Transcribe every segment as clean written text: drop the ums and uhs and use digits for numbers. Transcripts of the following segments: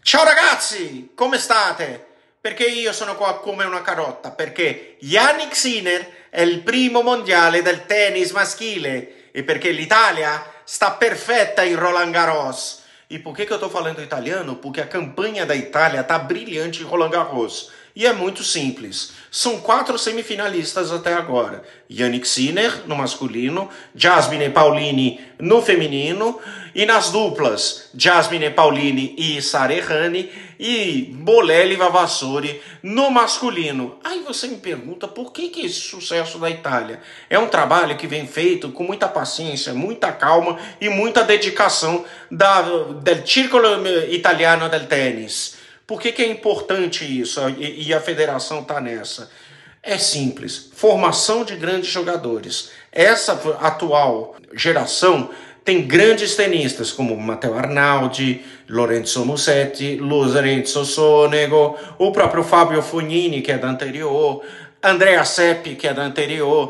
Ciao ragazzi, come state? Perché io sono qua come una carota? Perché Jannik Sinner è il primo mondiale del tennis maschile e perché l'Italia sta perfetta in Roland Garros. E por que eu tô falando italiano? Porque a campanha da Itália tá brilhante em Roland Garros. E é muito simples. São 4 semifinalistas até agora. Jannik Sinner no masculino, Jasmine Paolini no feminino, e nas duplas, Jasmine Paolini e Sara Errani, e Bolelli e Vavassori no masculino. Aí você me pergunta por que esse sucesso da Itália? É um trabalho que vem feito com muita paciência, muita calma e muita dedicação del Circolo Italiano del Tennis. Por que é importante isso e a federação está nessa? É simples, formação de grandes jogadores. Essa atual geração tem grandes tenistas como Matteo Arnaldi, Lorenzo Musetti, Lorenzo Sonego, o próprio Fabio Fognini, que é da anterior, Andrea Seppi, que é da anterior,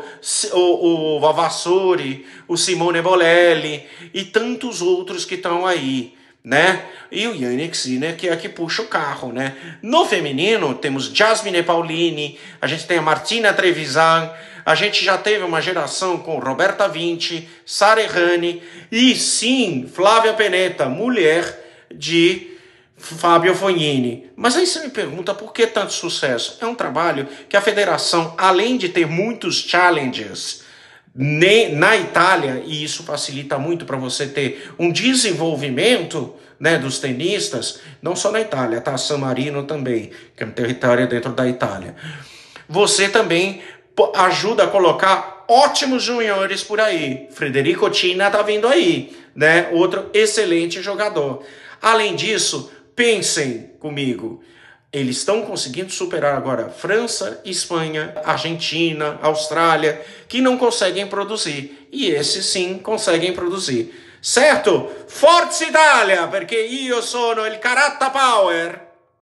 o Vavassori, o Simone Bolelli e tantos outros que estão aí, né? E o Jannik Sinner, que é que puxa o carro, né? No feminino, temos Jasmine Paolini, a gente tem a Martina Trevisan, a gente já teve uma geração com Roberta Vinci, Sara Errani e, sim, Flávia Pennetta, mulher de Fabio Fognini. Mas aí você me pergunta por que tanto sucesso? É um trabalho que a federação, além de ter muitos challenges na Itália, e isso facilita muito para você ter um desenvolvimento, né, dos tenistas, não só na Itália, tá? San Marino também, que é um território dentro da Itália. Você também ajuda a colocar ótimos juniores por aí. Federico Cina tá vindo aí, né? Outro excelente jogador. Além disso, pensem comigo, eles estão conseguindo superar agora França, Espanha, Argentina, Austrália, que não conseguem produzir. E esses sim conseguem produzir. Certo? Forza Italia, perché io sono il Caratta Power!